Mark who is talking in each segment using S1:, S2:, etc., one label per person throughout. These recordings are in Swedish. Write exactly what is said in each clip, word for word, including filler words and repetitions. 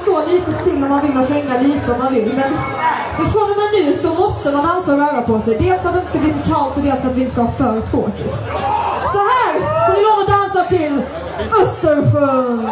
S1: stå lite still om man vill och hänga lite om man vill. Men, men från och med nu så måste man dansa och röra på sig. Dels för att det inte ska bli för kallt och dels för att det inte ska vara för tråkigt. Så här får ni lov att dansa till Östersjön.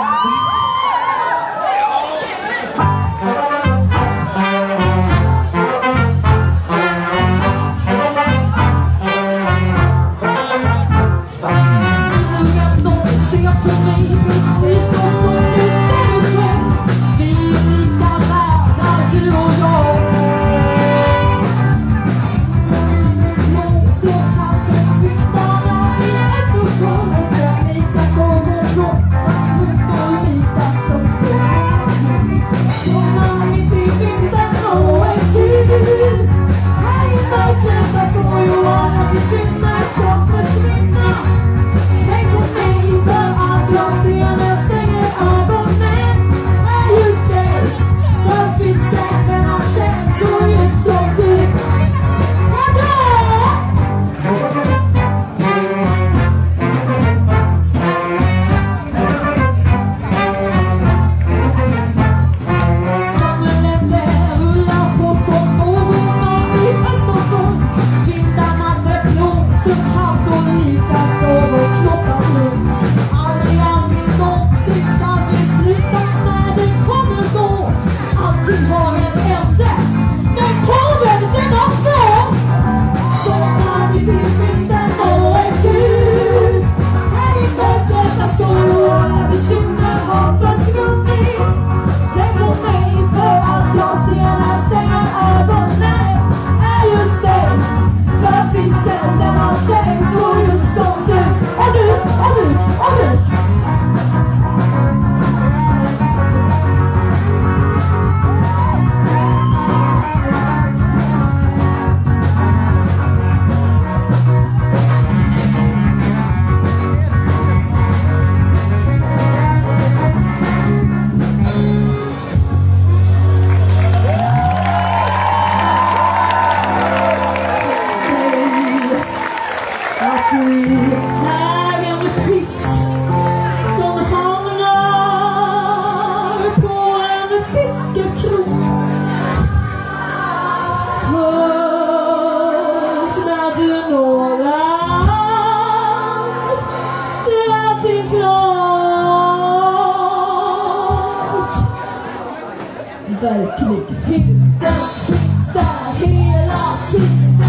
S1: Verkligheten finns där hela tiden.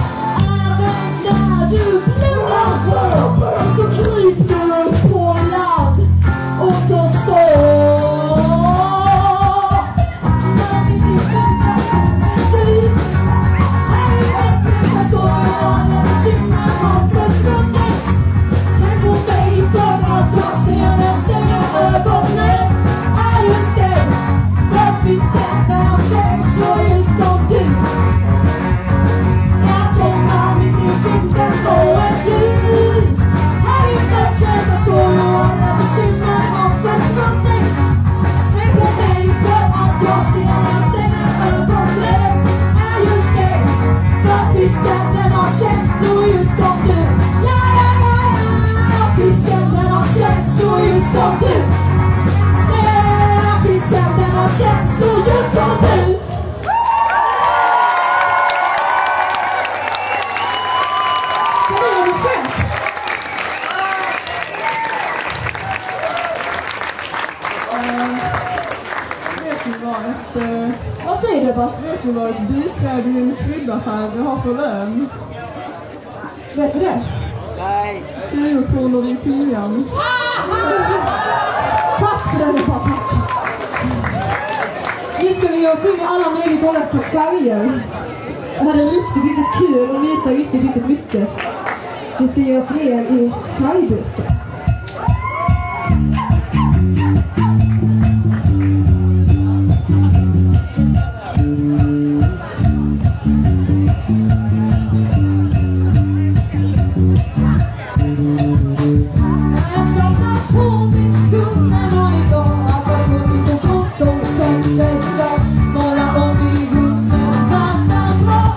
S1: Även när du blundar bort så kryper du på land och förstår. När vi tittar finns här i verkligheten så är alla bekymmer har försvunnit. Tänk på mig för att jag ser den stänga ögonen. Är just det, för fisken den har känslor just som du. Jag somnar mitt i vinden på ett ljus. Här i verkligheten så är alla bekymmer har försvunnit. Tänk på mig för att jag ser den stänga ögonen. Är just det, för fisken den har känslor just som du. Ja, ja, ja, ja, fisken den har känslor just som du. Fisken den har känslor just som du. Kan du göra något skämt?
S2: Vet ni vad ett... Uh,
S1: Vad säger du, bara?
S2: vet ni vad ett biträde i en kryddaffär har för lön?
S1: Vet du det?
S3: Nej.
S2: tio kronor i timmen.
S1: Tack för den, bara tack. Nu ska vi ge oss in i alla möjliga gånger på färger. Och hade riktigt, riktigt kul och mysa riktigt, riktigt mycket. Vi ska ge oss ner i färgbruket.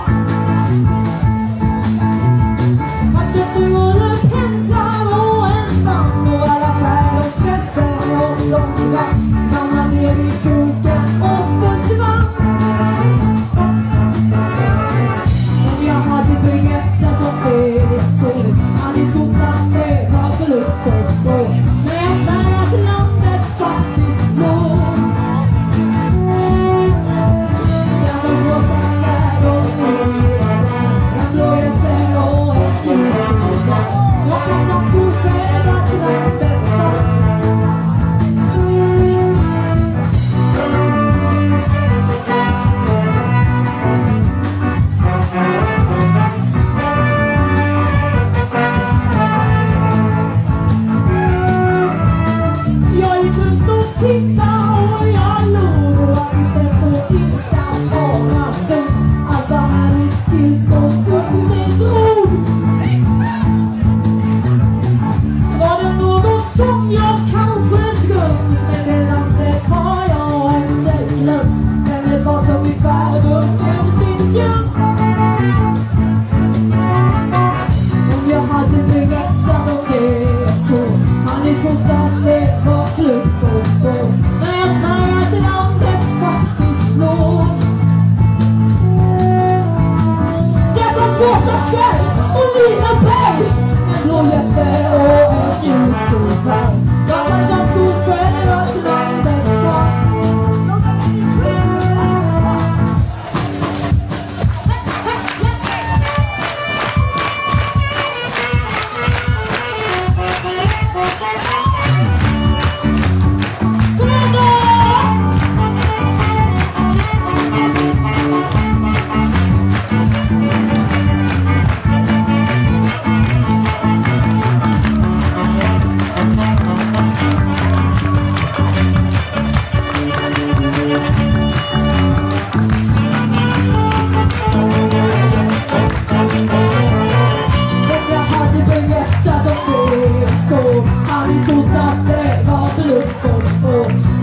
S4: Sätter du och penslar och en
S1: Jag kanske drömt, men det landet har jag inte glömt. Men vet vad som i världen finns gömt. Om jag hade berättat om det så hade ni trott att det var bluff och båg. När jag säger att landet faktiskt låg. Det fanns rosa träd och lila berg, en blå jätte och en ljusskog berg. Jag kan knappt tro själv att landet fanns. Så har ni trott att det var bluff och båg.